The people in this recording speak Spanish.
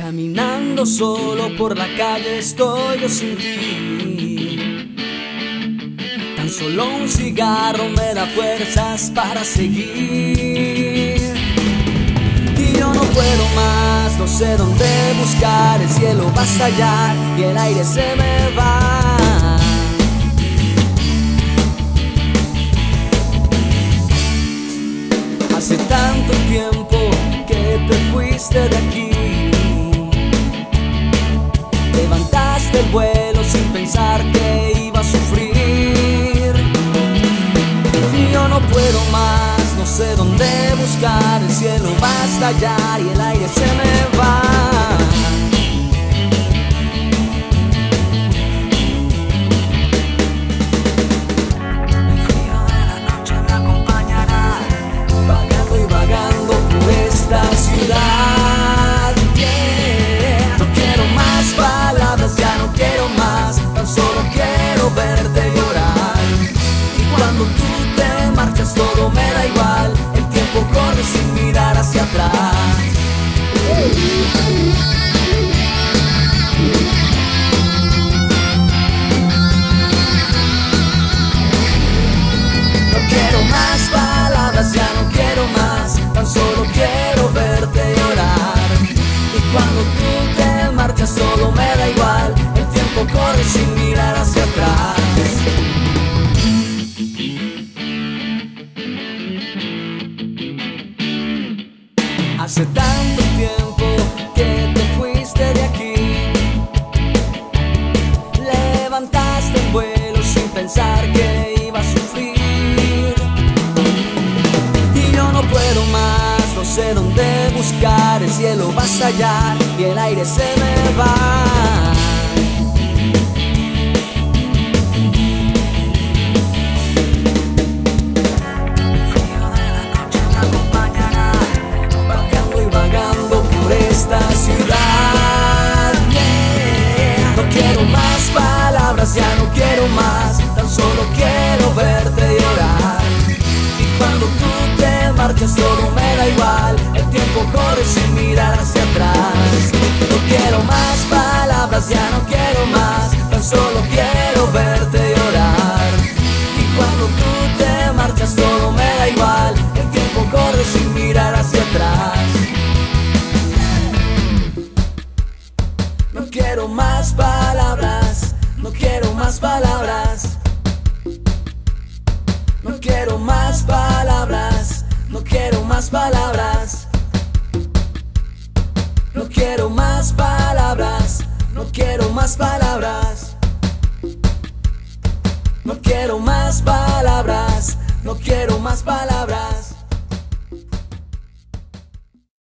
Caminando solo por la calle estoy yo sin ti. Tan solo un cigarro me da fuerzas para seguir. Y yo no puedo más, no sé dónde buscar. El cielo va a estallar y el aire se me va. Hace tanto tiempo que te fuiste de aquí. Levantaste el vuelo sin pensar que iba a sufrir. Y yo no puedo más, no sé dónde buscar. El cielo va a estallar y el aire se me va. El frío de la noche me acompañará, vagando y vagando por esta ciudad. Yeah. No quiero más palabras, ya no quiero más, tan solo quiero verte llorar. Y cuando tú te marchas todo me da igual, el tiempo corre sin mirar hacia atrás. No quiero más palabras, ya no quiero más, tan solo quiero verte llorar. Y cuando tú te marchas todo me da igual, el tiempo corre sin mirar hacia atrás. Hace tanto tiempo que te fuiste de aquí. Levantaste el vuelo sin pensar que iba a sufrir. Y yo no puedo más, no sé dónde buscar. El cielo va a estallar y el aire se me va. Ya no quiero más, tan solo quiero verte llorar. Y cuando tú te marchas todo me da igual, el tiempo corre sin mirar hacia atrás. No quiero más palabras, ya no quiero más, tan solo quiero verte llorar. Y cuando tú te marchas todo me da igual, el tiempo corre sin mirar hacia atrás. No quiero más palabras, no quiero más palabras. No quiero más palabras, no quiero más palabras. No quiero más palabras, no quiero más palabras. No quiero más palabras, no quiero más palabras.